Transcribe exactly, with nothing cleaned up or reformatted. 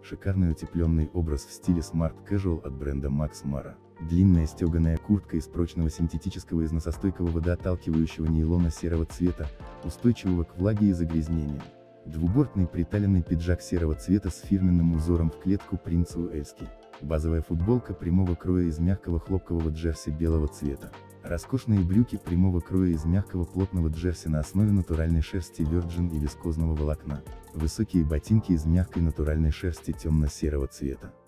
шикарный утепленный образ в стиле Smart Casual от бренда Max Mara. Длинная стеганая куртка из прочного синтетического износостойкого водоотталкивающего нейлона серого цвета, устойчивого к влаге и загрязнениям. Двубортный приталенный пиджак серого цвета с фирменным узором в клетку принц Уэльский. Базовая футболка прямого кроя из мягкого хлопкового джерси белого цвета. Роскошные брюки прямого кроя из мягкого плотного джерси на основе натуральной шерсти Virgin и вискозного волокна. Высокие ботинки из мягкой натуральной шерсти темно-серого цвета.